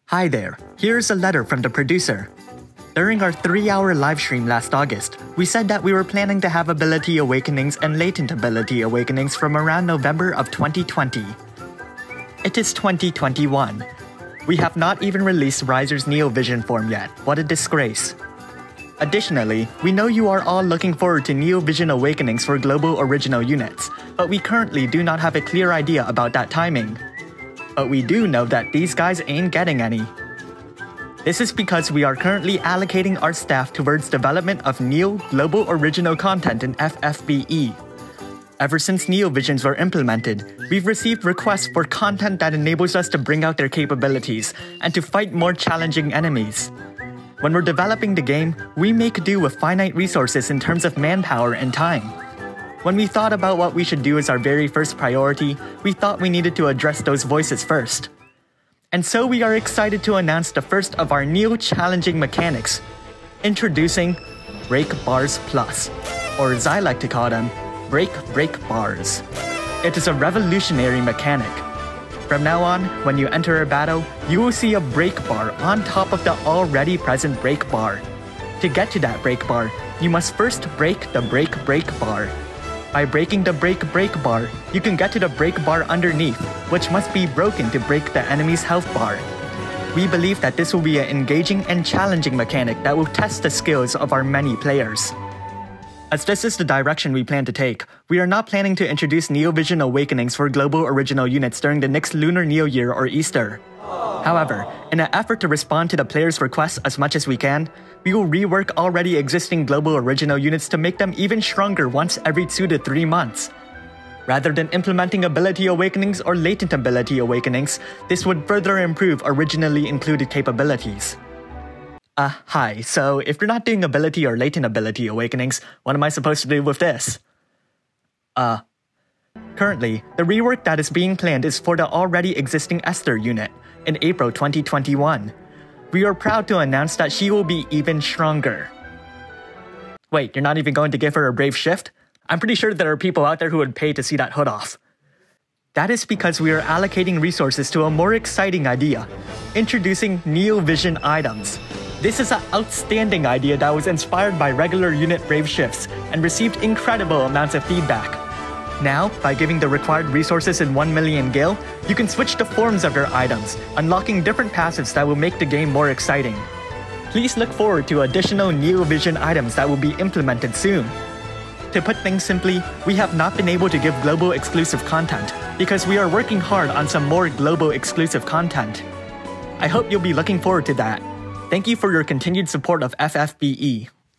Hi there, here's a letter from the producer. During our 3-hour livestream last August, we said that we were planning to have ability awakenings and latent ability awakenings from around November of 2020. It is 2021. We have not even released Riser's Neovision form yet. What a disgrace. Additionally, we know you are all looking forward to Neovision awakenings for global original units, but we currently do not have a clear idea about that timing. But we do know that these guys ain't getting any. This is because we are currently allocating our staff towards development of Neo global original content in FFBE. Ever since Neovisions were implemented, we've received requests for content that enables us to bring out their capabilities and to fight more challenging enemies. When we're developing the game, we make do with finite resources in terms of manpower and time. When we thought about what we should do as our very first priority, we thought we needed to address those voices first. And so we are excited to announce the first of our new challenging mechanics. Introducing Break Bars Plus, or as I like to call them, Break Bars. It is a revolutionary mechanic. From now on, when you enter a battle, you will see a break bar on top of the already present break bar. To get to that break bar, you must first break the break bar. By breaking the break bar, you can get to the break bar underneath, which must be broken to break the enemy's health bar. We believe that this will be an engaging and challenging mechanic that will test the skills of our many players. As this is the direction we plan to take, we are not planning to introduce Neovision awakenings for global original units during the next Lunar New Year or Easter. However, in an effort to respond to the players' requests as much as we can, we will rework already existing global original units to make them even stronger once every 2 to 3 months. Rather than implementing ability awakenings or latent ability awakenings, this would further improve originally included capabilities. Hi, so if you're not doing ability or latent ability awakenings, what am I supposed to do with this? Currently, the rework that is being planned is for the already existing Esther unit in April 2021. We are proud to announce that she will be even stronger. Wait, you're not even going to give her a brave shift? I'm pretty sure there are people out there who would pay to see that hood off. That is because we are allocating resources to a more exciting idea, introducing Neovision items. This is an outstanding idea that was inspired by regular unit brave shifts and received incredible amounts of feedback. Now, by giving the required resources in 1 million gil, you can switch the forms of your items, unlocking different passives that will make the game more exciting. Please look forward to additional Neovision items that will be implemented soon. To put things simply, we have not been able to give global exclusive content because we are working hard on some more global exclusive content. I hope you'll be looking forward to that. Thank you for your continued support of FFBE.